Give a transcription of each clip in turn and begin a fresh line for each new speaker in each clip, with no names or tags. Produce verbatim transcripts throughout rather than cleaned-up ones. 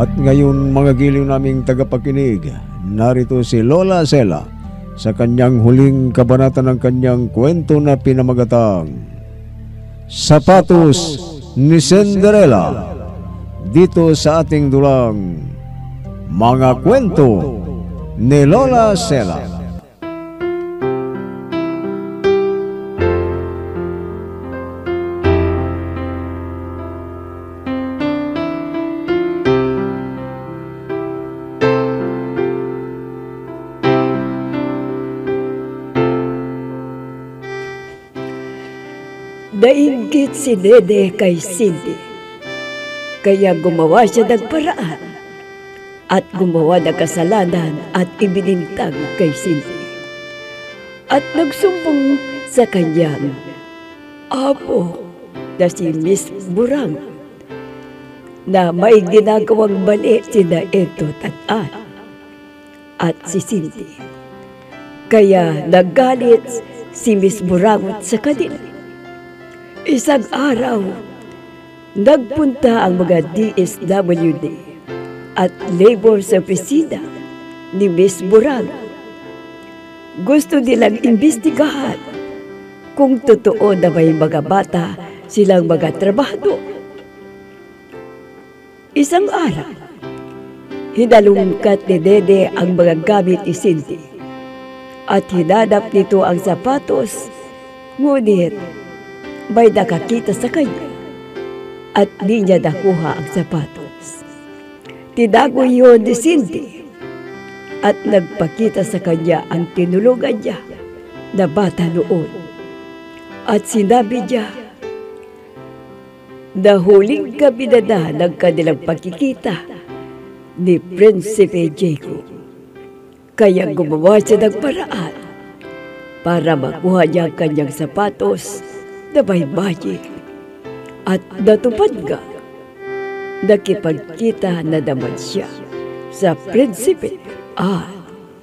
At ngayon mga giliw naming tagapakinig, narito si Lola Sela sa kanyang huling kabanata ng kanyang kwento na pinamagatang Sapatos ni Cinderella, dito sa ating dulang Mga Kwento ni Lola Sela.
Nainggit si Dede kay Cindy, kaya gumawa siya ng paraan at gumawa ng kasalanan at ibinintang kay Cindy. At nagsumbong sa kanyang apo na si Miss Burang na may ginagawang mali sina Edot at Ann at si Cindy. Kaya nagalit si Miss Burangot sa kanila. Isang araw, nagpunta ang mga D S W D at labor sa opisina ni Miss Burang. Gusto nilang imbestigahan kung totoo na may mga bata silang mga trabahador. Isang araw, hinalungkat ni Dede ang mga gamit ni Cindy at hinanap nito ang sapatos, ngunit may nakakita sa kanya at di niya nakuha ang sapatos. Tinago yun ni Cindy at nagpakita sa kanya ang tinulungan niya na bata noon. At sinabi niya na huling gabi na na ng kanilang pagkikita ni Prinsipe Jacob. Kaya gumawa siya ng paraan para makuha niya ang kanyang sapatos na may magic. At natupad nga, nakipagkita na naman siya sa Prinsipe Ann.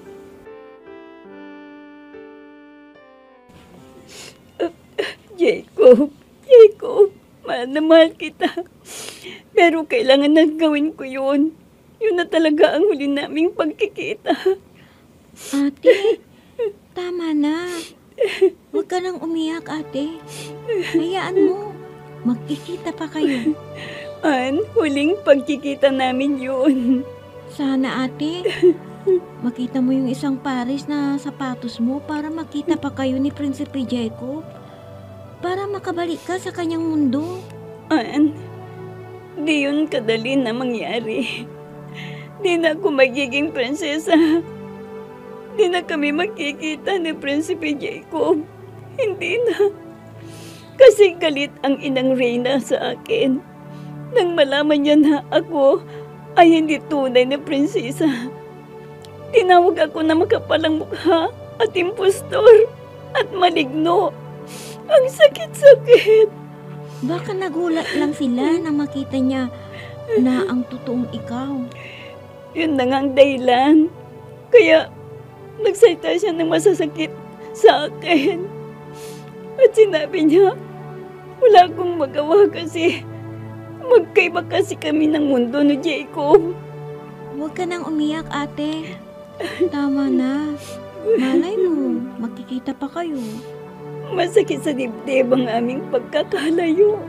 Jacob, Jacob, mahal na mahal kita. Pero kailangan na gawin ko yun. Yun na talaga ang huli naming pagkikita.
Ate, tama na. Huwag ka nang umiyak, ate. Hayaan mo. Magkikita pa kayo.
Ann, huling pagkikita namin yun.
Sana, ate, makita mo yung isang pares na sapatos mo para makita pa kayo ni Prinsipe Jacob. Para makabalik ka sa kanyang mundo.
Ann, di yun kadali na mangyari. Di na ako magiging prinsesa. Di na kami magkikita ni Prinsipe Jacob. Hindi na. Kasi galit ang inang Reyna sa akin. Nang malaman niya na ako ay hindi tunay na prinsesa. Tinawag ako na makapalang mukha at impostor at maligno. Ang sakit-sakit.
Baka nagulat lang sila na makita niya na ang totoong ikaw.
Yun na nga ang dahilan. Kaya nagsalita siya ng masasakit sa akin. At sinabi niya, wala akong magawa kasi magkaiba kasi kami ng mundo ni Jacob.
Huwag ka nang umiyak, ate. Tama na. Malay mo, magkikita pa kayo.
Masakit sa dibdib ang aming pagkakalayo.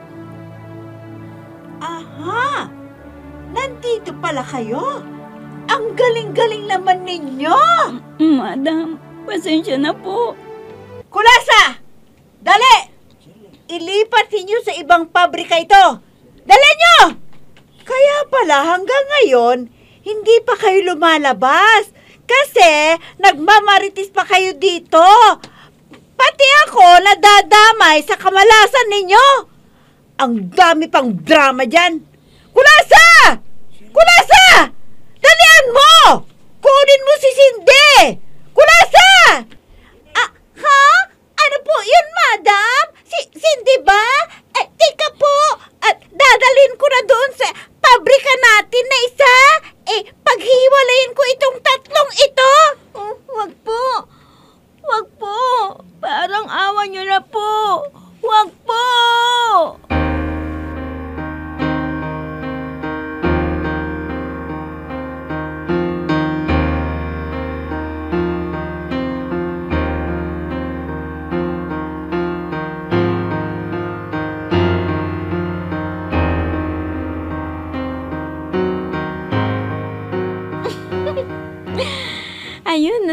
Aha! Nandito pala kayo? Ang galing-galing naman ninyo!
Madam, pasensya na po.
Kulasa! Dali! Ilipat ninyo sa ibang pabrika ito! Dali nyo! Kaya pala hanggang ngayon, hindi pa kayo lumalabas. Kasi nagmamaritis pa kayo dito. Pati ako nadadamay sa kamalasan ninyo. Ang dami pang drama dyan. Kulasa! Kulasa! Dalian mo! Kunin mo si Cindy! Kulasa! Ah, ha? Ano po yun, madam? Si Cindy ba? Eh, tika po. At dadalhin ko na doon sa pabrika natin na isa. Eh, paghiwalayin ko itong tatlong ito.
Oh, wag po. Wag po. Parang awa niyo na po. Wag po.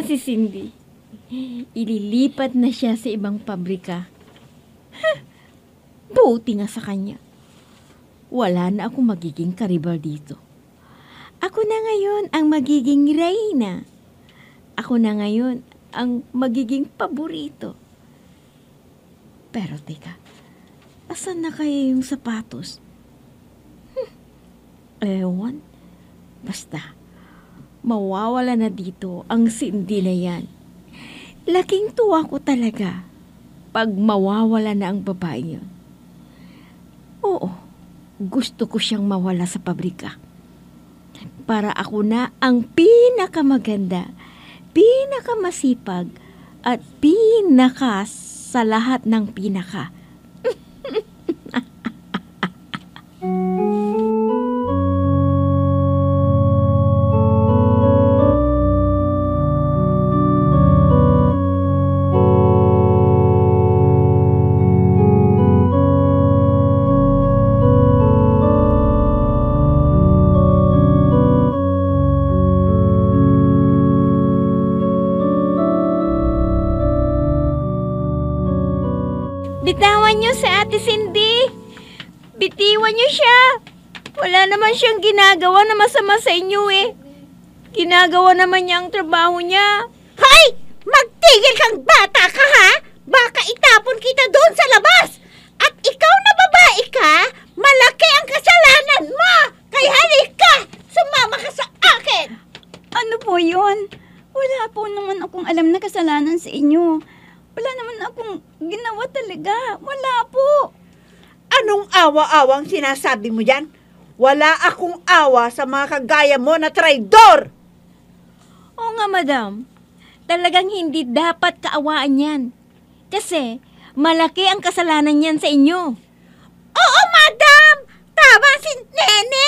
si Cindy. Ililipat na siya sa ibang pabrika. Huh, buti nga sa kanya. Wala na akong magiging karibal dito. Ako na ngayon ang magiging reyna. Ako na ngayon ang magiging paborito. Pero teka, asan na kaya yung sapatos? Hmm, ewan. Basta, mawawala na dito ang Cindy na yan. Laking tuwa ko talaga pag mawawala na ang babae yun. Oo, gusto ko siyang mawala sa pabrika. Para ako na ang pinakamaganda, pinakamasipag, at pinaka sa lahat ng pinaka. Bitawan niyo si Ate Cindy. Bitiwan niyo siya. Wala naman siyang ginagawa na masama sa inyo eh. Ginagawa naman niya ang trabaho niya.
Hoy! Magtigil kang bata ka ha! Baka itapon kita doon sa labas! At ikaw na babae ka, malaki ang kasalanan mo! Kaya halika! Sumama ka sa akin!
Ano po yun? Wala po naman akong alam na kasalanan sa inyo. Wala naman akong ginawa talaga. Wala po.
Anong awa-awang sinasabi mo yan? Wala akong awa sa mga kagaya mo na traidor!
Oo nga, madam. Talagang hindi dapat kaawaan yan. Kasi malaki ang kasalanan niyan sa inyo.
Oo, madam! Tama si Nene!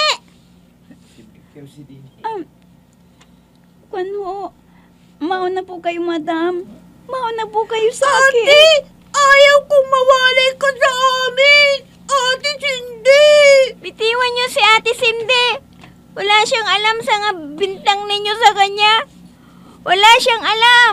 Um, kwan ho, mauna po kayo, madam. Mauna po kayo sa akin.
Ate! Ayaw kong mawalay ka sa amin! Ate Cindy!
Bitiwan niyo si Ate Cindy. Wala siyang alam sa nga bintang ninyo sa kanya. Wala siyang alam.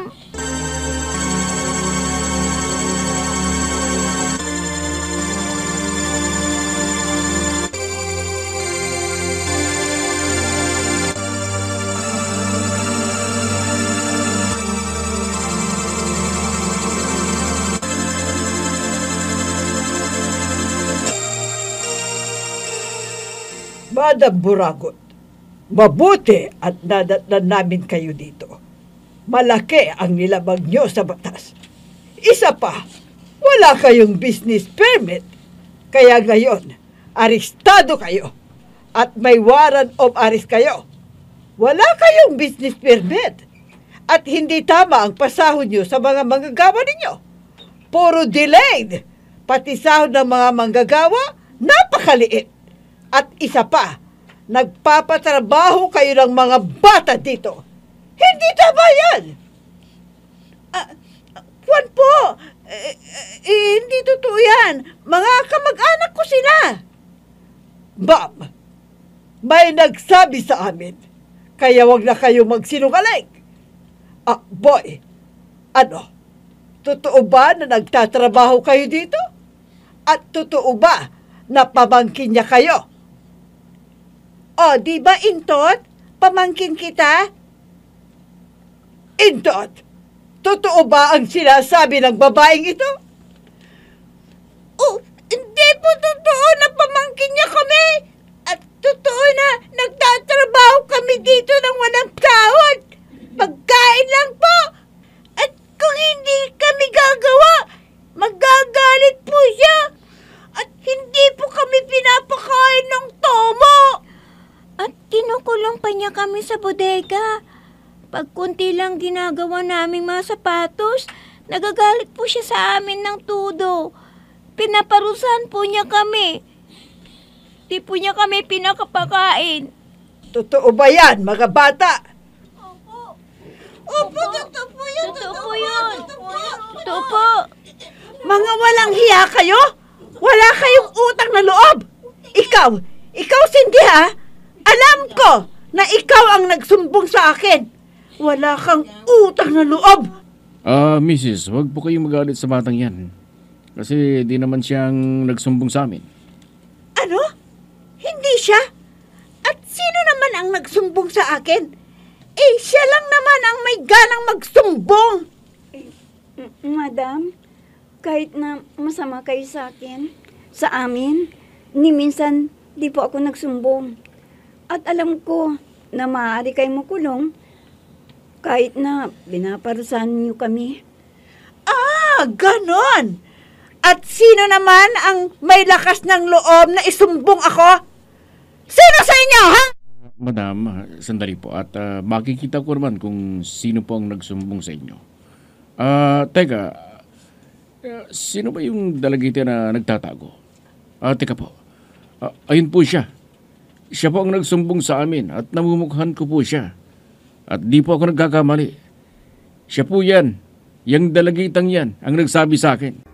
Madam Buragot, mabuti at nadatnan namin kayo dito. Malaki ang nilabag nyo sa batas. Isa pa, wala kayong business permit. Kaya ngayon, arestado kayo at may warrant of arrest kayo. Wala kayong business permit at hindi tama ang pasahod nyo sa mga manggagawa ninyo. Puro delayed, pati sahod ng mga manggagawa, napakaliit. At isa pa, nagpapatrabaho kayo ng mga bata dito. Hindi tama yan!
Ah, Juan po! Eh, eh, hindi totoo yan. Mga kamag-anak ko sila.
Ma'am, may nagsabi sa amin, kaya wag na kayo magsinungaling. Ah, boy, ano? Totoo ba na nagtatrabaho kayo dito? At totoo ba na pamangkin niya kayo?
O, di ba, Intot? Pamangkin kita?
Indot, totoo ba ang sinasabi ng babaeng ito?
Oh, hindi po totoo na pamangkin niya kami. At totoo na nagtatrabaho kami dito ng walang sahod. Pagkain lang po. At kung hindi kami gagawa, magagalit po siya. At hindi po kami pinapakain ng tomo.
At kinukulong pa niya kami sa bodega. Pag kunti lang ginagawa naming mga sapatos, nagagalit po siya sa amin ng tudo. Pinaparusahan po niya kami. Di po niya kami pinakapakain.
Totoo ba yan, mga bata?
Opo.
Opo, totoo po yun.
Totoo po yun. Totoo po.
Mga walang hiya kayo? Wala kayong utang na loob. Ikaw, ikaw Cindy ha? Alam ko na ikaw ang nagsumbong sa akin. Wala kang utang na loob!
Ah, Missus, huwag po kayong magalit sa batang yan. Kasi di naman siyang nagsumbong sa amin.
Ano? Hindi siya? At sino naman ang nagsumbong sa akin? Eh, siya lang naman ang may ganang magsumbong!
M- Madam, kahit na masama kayo sa akin, sa amin, ni minsan di po ako nagsumbong. At alam ko na maaari kayo makulong kahit na binaparusahan niyo kami.
Ah, ganon! At sino naman ang may lakas ng loob na isumbong ako? Sino sa inyo, ha?
Madam, sandali po at ah, makikita ko naman kung sino po ang nagsumbong sa inyo. Ah, teka, ah, sino ba yung dalagita na nagtatago? Ah, teka po. Ah, ayun po siya. Siya po ang nagsumbong sa amin at namumukhan ko po siya. At di po ako nagkakamali. Siya po yan. Yang dalagitang yan ang nagsabi sa akin.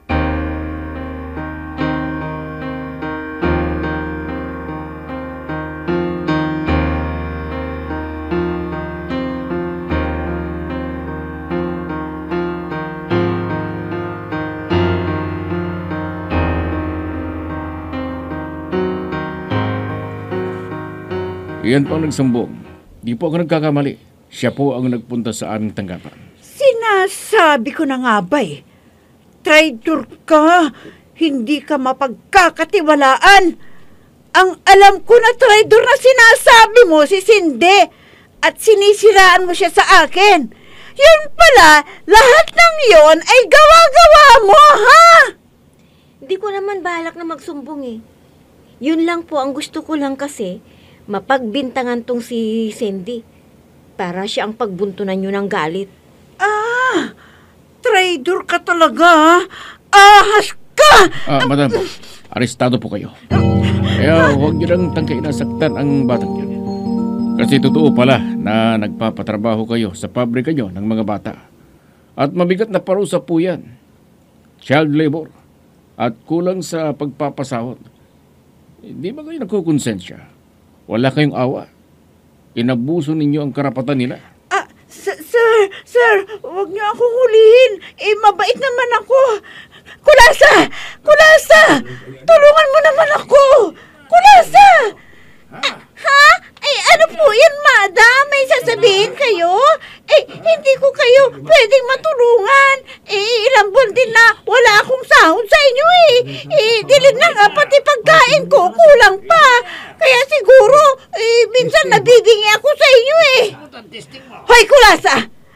Yan po ang nagsumbong. Di po ako nagkakamali. Siya po ang nagpunta sa aming tanggapan.
Sinasabi ko na nga ba eh. Traitor ka. Hindi ka mapagkakatiwalaan. Ang alam ko na traitor na sinasabi mo si Cindy. At sinisiraan mo siya sa akin. Yun pala, lahat ng yon ay gawa-gawa mo, ha?
Hindi ko naman balak na magsumbong eh. Yun lang po ang gusto ko lang kasi, mapagbintangan tong si Cindy. Para siya ang pagbuntunan nyo ng galit.
Ah, traitor ka talaga, ha? Ahas ka!
Ah, madam, arestado po kayo. Kaya huwag niyo lang tangkain na saktan ang batang yan. Kasi totoo pala na nagpapatrabaho kayo sa pabrika nyo ng mga bata. At mabigat na parusa po yan. Child labor. At kulang sa pagpapasahod. Hindi ba kayo nagkukonsensya? Wala kayong awa. Inabuso ninyo ang karapatan nila.
Ah, s- sir, sir, huwag niyo akong hulihin. Eh, mabait naman ako. Kulasa! Kulasa! Tulungan mo naman ako! Kulasa! Ah, ha? Ay, ano po yan, madam? May sasabihin kayo? Eh, hindi ko kayo pwedeng matulungan. Eh, ilang buwan din na wala akong sahod sa inyo eh. Eh, dilid na nga pati pagkain ko, kulang pa. Kaya siguro, eh, minsan nabibingi ako sa inyo eh. Hoy, Kulasa!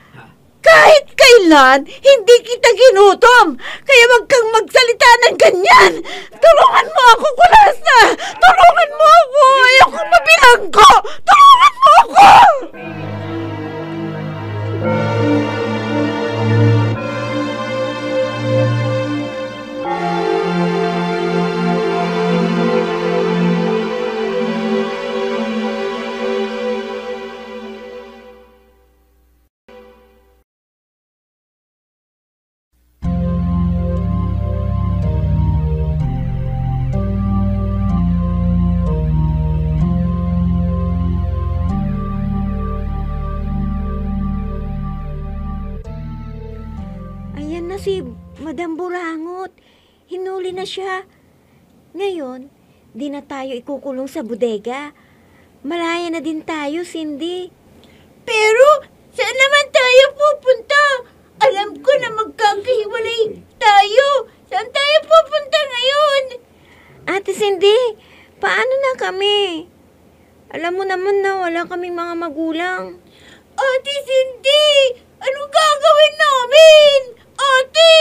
Kahit kailan, hindi kita ginutom. Kaya wag kang magsalita ng ganyan. Tulungan mo ako, Kulasa! Tulungan mo ako! Ayoko mabilanggo! Tulungan mo ako!
Ayan na si Madam Burangot. Hinuli na siya. Ngayon, di na tayo ikukulong sa bodega. Malaya na din tayo, Cindy.
Pero, saan naman tayo pupunta? Alam ko na magkakahiwalay tayo. Saan tayo pupunta ngayon?
Ate Cindy, paano na kami? Alam mo naman na wala kaming mga magulang.
Ate Cindy, anong gagawin namin? Ate!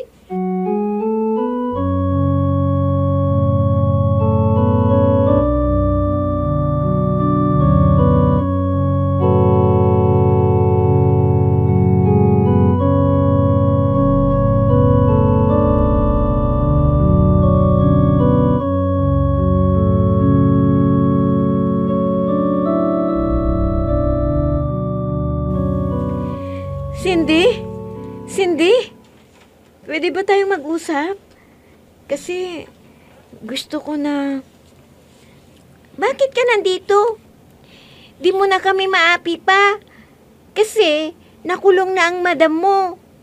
Cindy? Cindy? Pwede ba tayong mag-usap? Kasi gusto ko na... Bakit ka nandito? Di mo na kami maapi pa. Kasi nakulong na ang madam mo.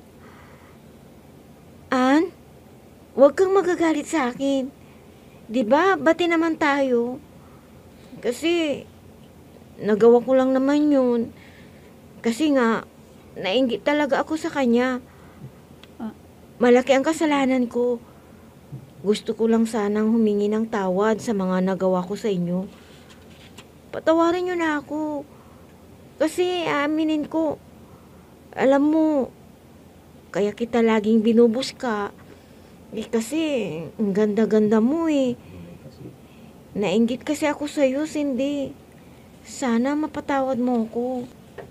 An, huwag kang magagalit sa akin. Di ba, bati naman tayo. Kasi, nagawa ko lang naman yun. Kasi nga, nainggit talaga ako sa kanya. Malaki ang kasalanan ko. Gusto ko lang sanang humingi ng tawad sa mga nagawa ko sa inyo. Patawarin niyo na ako. Kasi, aaminin ko, alam mo, kaya kita laging binubus ka. Eh kasi, ang ganda-ganda mo eh. Nainggit kasi ako sa'yo, Cindy. Sana mapatawad mo ko.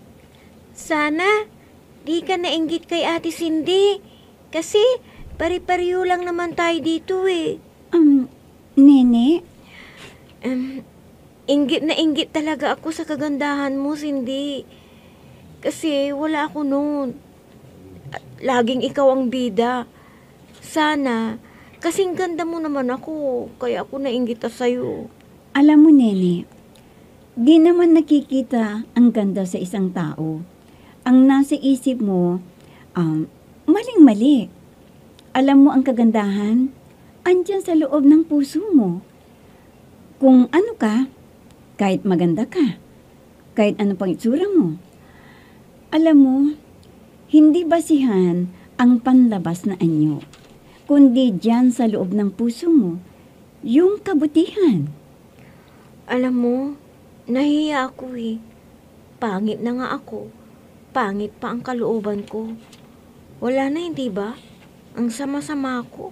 Sana, di ka nainggit kay Ate Cindy. Kasi, pari-pariyo lang naman tayo dito eh.
Um, Nene?
Um, inggit na inggit talaga ako sa kagandahan mo, Cindy. Kasi wala ako noon. At laging ikaw ang bida. Sana, kasing ganda mo naman ako, kaya ako nainggita sa'yo.
Alam mo, Nene, di naman nakikita ang ganda sa isang tao. Ang nasa isip mo, um, maling-mali. Alam mo ang kagandahan, andyan sa loob ng puso mo. Kung ano ka, kahit maganda ka, kahit ano pang itsura mo. Alam mo, hindi basihan ang panlabas na anyo, kundi dyan sa loob ng puso mo, yung kabutihan.
Alam mo, nahiya ako eh. Pangit na nga ako. Pangit pa ang kalooban ko. Wala na, hindi ba? Ang sama-sama ko.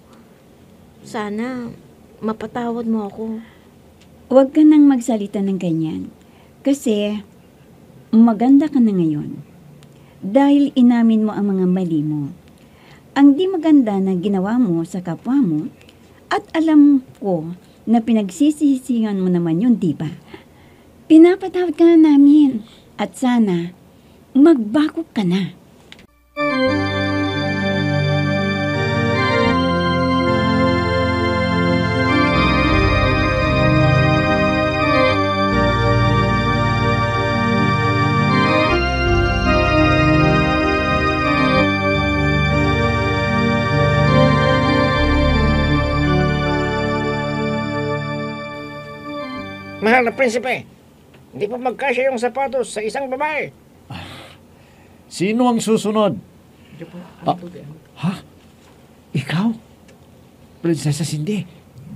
Sana, mapatawad mo ako.
Huwag ka nang magsalita ng ganyan. Kasi, maganda ka na ngayon. Dahil inamin mo ang mga mali mo. Ang di maganda na ginawa mo sa kapwa mo, at alam ko na pinagsisisihan mo naman yun, di ba? Pinapatawad ka na namin. At sana, magbago ka na.
Mahal na prinsipe, hindi pa magkasya yung sapatos sa isang babae.
Sino ang susunod? Ah, ha? Ikaw? Prinsesa Cindy?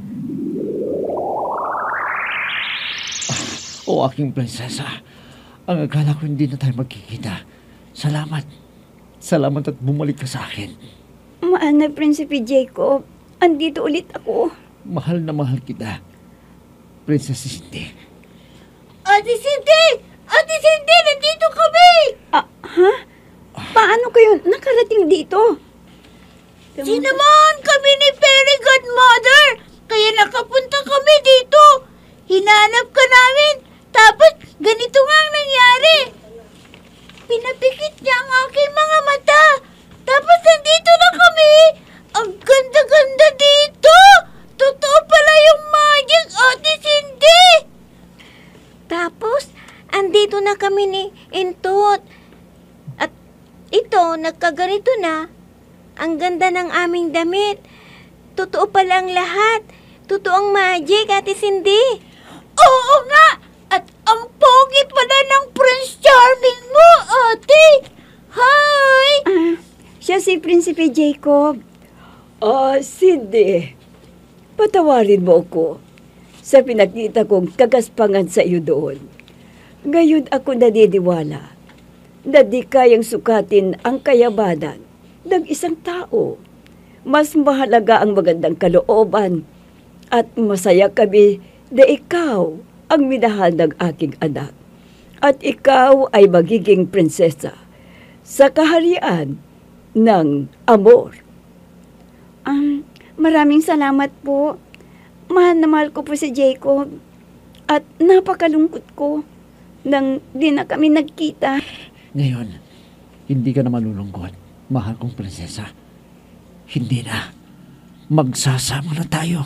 Ah, o aking prinsesa, ang akala ko hindi na tayo magkikita. Salamat. Salamat at bumalik ka sa akin.
Mahal na Prinsipe Jacob, andito ulit ako.
Mahal na mahal kita. Prinsesa Cindy.
Ate Cindy! Ate Cindy, nandito kami!
Ah, ha? Paano kayo nakarating dito?
Sinamahan kami ni Fairy Godmother, kaya nakapunta kami dito. Hinanap ka namin, tapos ganito nga ang nangyari. Pinapikit niya ang aking mga mata, tapos nandito na kami. Ang ganda-ganda dito! Totoo pala yung magic, Ate Cindy!
Tapos, andito na kami ni Intot. At ito, nagkaganito na. Ang ganda ng aming damit. Totoo pala ang lahat. Totoo ang magic, Ate Cindy.
Oo nga! At ang pogi pala ng Prince Charming mo, Ate! Hi!
Ah, siya si Prinsipe Jacob.
Ah, Cindy, patawarin mo ako sa pinakita kong kagaspangan sa iyo doon. Ngayon ako naniniwala na di kayang sukatin ang kayabanan ng isang tao. Mas mahalaga ang magandang kalooban at masaya kami na ikaw ang minahal ng aking anak. At ikaw ay magiging prinsesa sa kaharian ng amor.
Um, maraming salamat po. Mahal na mahal ko po si Jacob. At napakalungkot ko nang di na kami nagkita.
Ngayon, hindi ka na malulungkot, mahal kong prinsesa. Hindi na. Magsasama na tayo.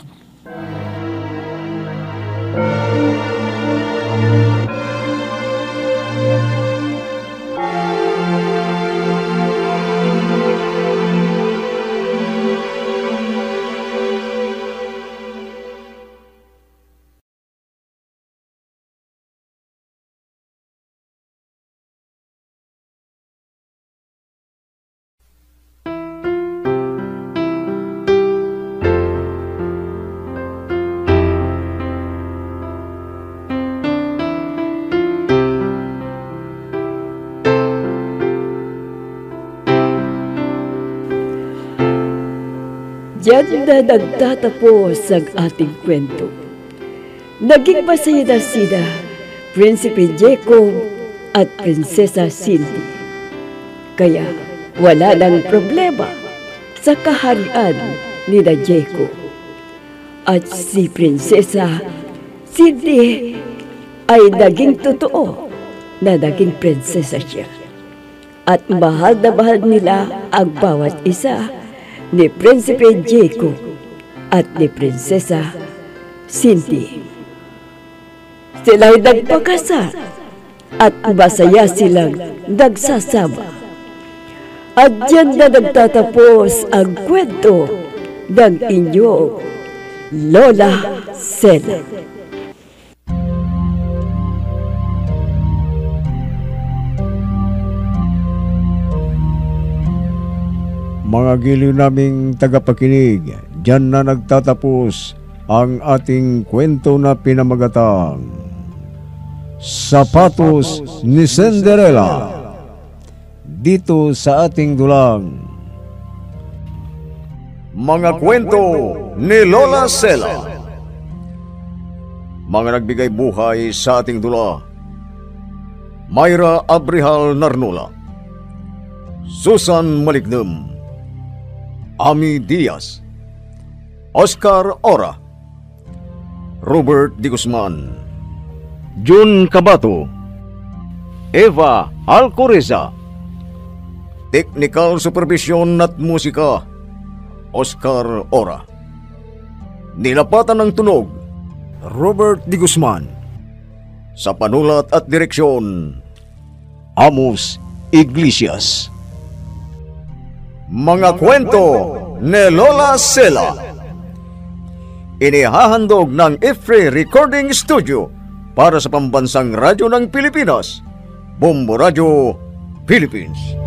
diyan na nagtatapos ang ating kwento. Naging masaya na sina Prinsipe Jacob at Prinsesa Cindy. Kaya wala nang problema sa kaharian ni na Jacob. At si Prinsesa Cindy ay naging totoo na naging prinsesa siya. At mahal na mahal nila ang bawat isa ni Prinsipe Jacob at ni Prinsesa Cindy. Sila'y nagpakasal at masaya silang nagsasama. At diyan na nagtatapos ang kwento ng inyong Lola Sela.
Mga giliw naming tagapakinig, diyan na nagtatapos ang ating kwento na pinamagatang Sapatos ni Cinderella, dito sa ating dulang Mga Kwento ni Lola Sela. Mga nagbigay buhay sa ating dula: Myra Abrihal Narnola, Susan Malignem, Ami Diaz, Oscar Ora, Robert Di Guzman, Jun Cabato, Eva Alcoreza. Technical Supervision at Musika, Oscar Ora. Nilapatan ng tunog, Robert Di Guzman. Sa panulat at direksyon, Amos Iglesias. Mga Kwento ni Lola Sela. Inihahandog ng Ifree Recording Studio para sa pambansang radyo ng Pilipinas, Bombo Radio, Philippines.